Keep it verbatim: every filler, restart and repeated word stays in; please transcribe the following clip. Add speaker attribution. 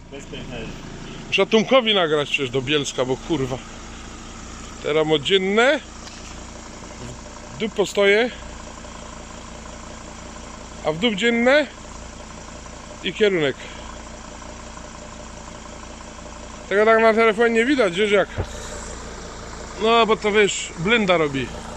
Speaker 1: Muszę Tomkowi nagrać przecież do Bielska, bo kurwa. Teraz dzienne. W dół postoję. A w dół dzienne. I kierunek. Tego tak na telefonie nie widać, wiesz jak. No bo to wiesz, blinda robi.